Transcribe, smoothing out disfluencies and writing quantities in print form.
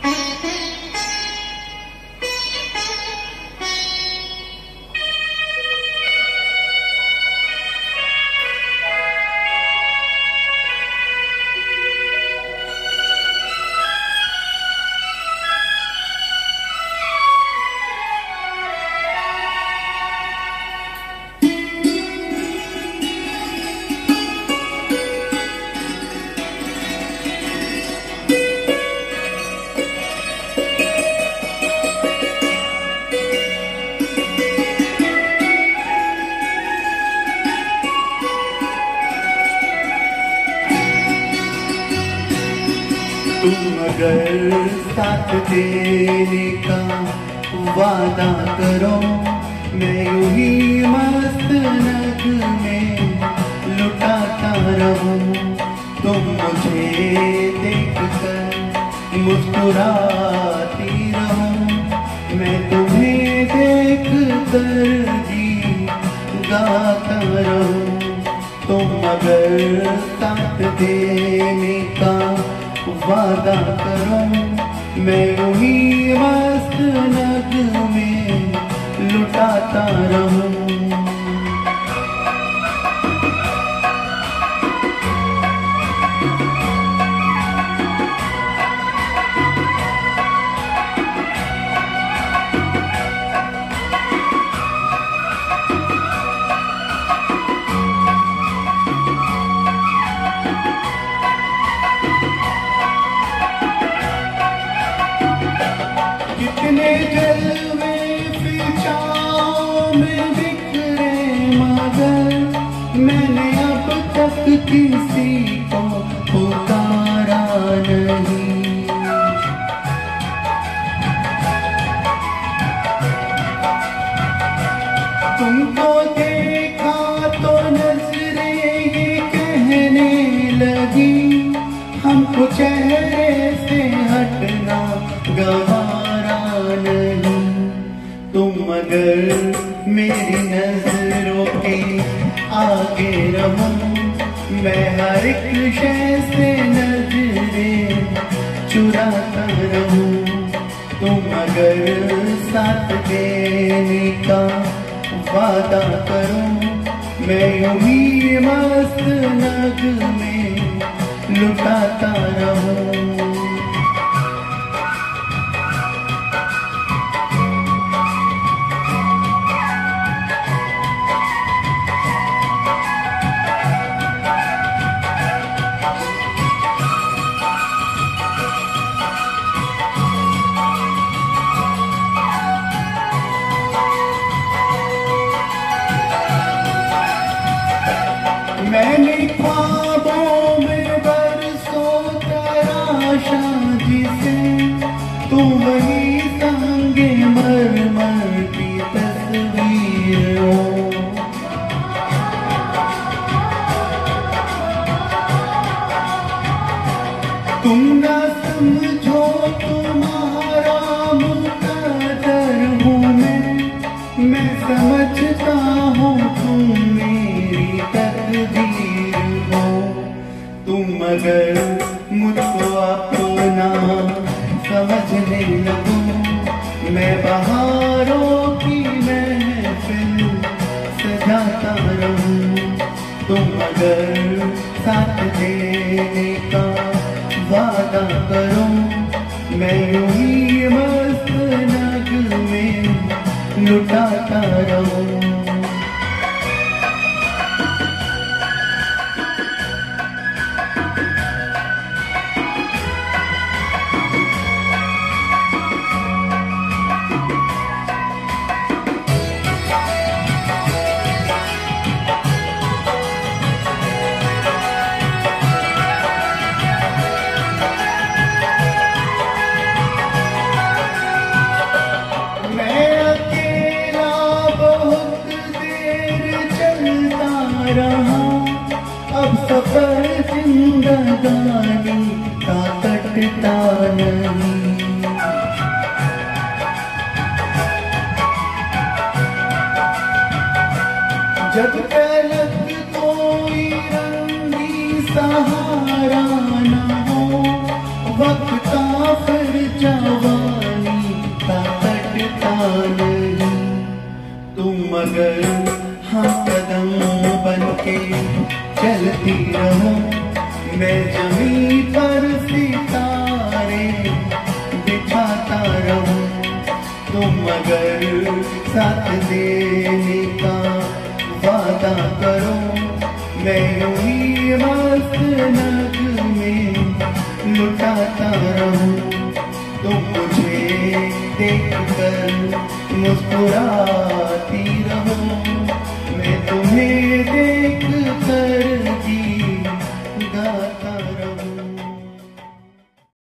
तुम अगर साथ देने का वादा करो, मैं यूं ही मस्त नग में लुटाता रहूं। तुम मुझे देखकर मुस्कुराती रहो, मैं तुम्हें देखकर जी गाता रहूं। तुम अगर साथ देने का वादा करो, मैं यूं ही मस्त नग में लुटाता रहूं। कितने जलवे फिजाओं में बिखरे, मगर मैंने अब तक किसी को पुकारा नहीं। तुमको देखा तो नजरें ये कहने लगी, हमको चेहरे से हटना गवारा नहीं। तुम अगर मेरी नजरों के आगे रहो, मैं हर एक शय से नजरें चुराता रहूं। तुम अगर साथ देने का वादा करो, मैं यूं ही मस्त नग में लुटाता रहूं। मैंने ख्वाबों में बरसों तराशा जिसे, तू वही संगे मरमर की तस्वीर हो। तुम ना समझो तुम्हारा मुकद्दर हूँ मैं समझता हूँ तुम मेरी तकदीर हो। तुम अगर मुझको अपना समझने लगो, मैं बहारों की महफिल सजाता रहूं। तुम अगर साथ देने का वादा करो, मैं यूं ही मस्त नग में लुटाता रहूं। अब सफर जिंदगानी का कटता नहीं। जब तक कोई रंगी सहारा न हो, वक्त का फिर रहो, मैं जमी पर सितारे बिछाता रहूं। तुम अगर साथ देने का वादा करो, मैं यूं ही मस्त नगमे लुटाता रहूं। तुम मुझे देखकर मुस्कुराती रहो, मैं तुम्हें देख कर